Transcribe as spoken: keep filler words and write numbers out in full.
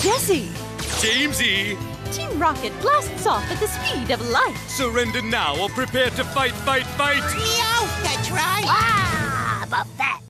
Jessie! Jamesy! Team Rocket blasts off at the speed of light. Surrender now or prepare to fight, fight, fight! Meow! That's right! Ah, about that.